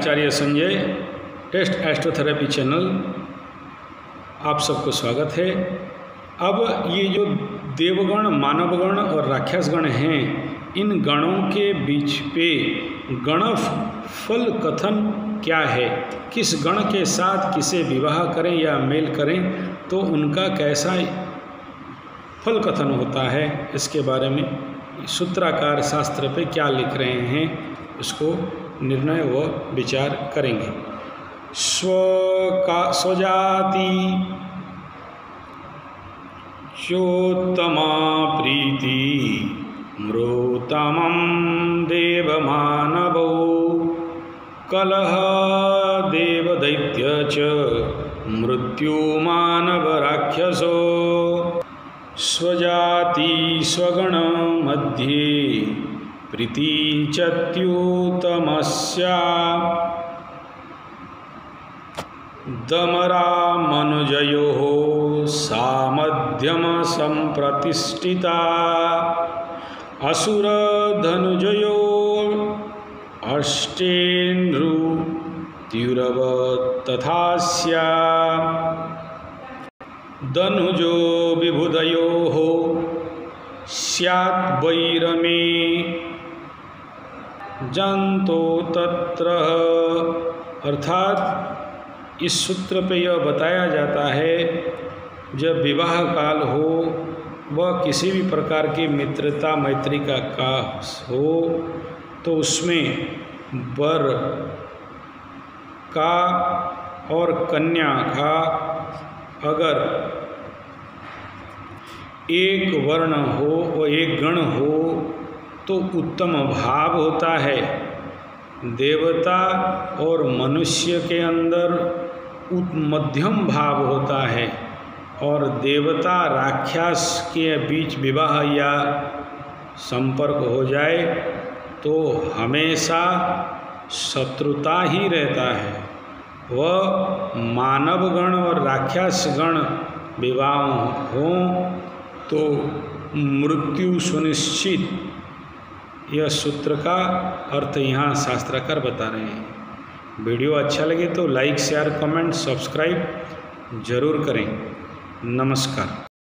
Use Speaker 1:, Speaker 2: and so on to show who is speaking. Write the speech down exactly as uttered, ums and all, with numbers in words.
Speaker 1: आचार्य Sanjay test astrotherapy channel आप सबको स्वागत है। अब ये जो देवगण, मानवगण और राक्षसगण हैं, इन गणों के बीच पे गणफल कथन क्या है, किस गण के साथ किसे विवाह करें या मेल करें तो उनका कैसा फल कथन होता है, इसके बारे में सूत्राकार शास्त्र पे क्या लिख रहे हैं, उसको निर्णय व विचार करेंगे। स्व का स्वजाति चोत्तमा प्रीति मृतमं देवमानवो कलह देवदैत्य च मृत्यु मानव राक्षसो स्वजाति स्वगण मध्ये प्रीति च्युतमस्या दमरा मनुजयोः सामध्यम संप्रतिष्ठिता असुर धनुजयो अष्टेन्द्रुतिरव तथास्या धनुजो विबुधयोः स्यात् वैरमे जंतो तत्र। अर्थात इस सूत्र पे यह बताया जाता है, जब विवाह काल हो व किसी भी प्रकार की मित्रता मैत्री का काल हो तो उसमें वर का और कन्या का अगर एक वर्ण हो और एक गण हो तो उत्तम भाव होता है। देवता और मनुष्य के अंदर मध्यम भाव होता है और देवता राक्षस के बीच विवाह या संपर्क हो जाए तो हमेशा शत्रुता ही रहता है। वह मानव गण और राक्षस गण विवाह हों तो मृत्यु सुनिश्चित। यह सूत्र का अर्थ यहाँ शास्त्रकार बता रहे हैं। वीडियो अच्छा लगे तो लाइक शेयर कमेंट सब्सक्राइब जरूर करें। नमस्कार।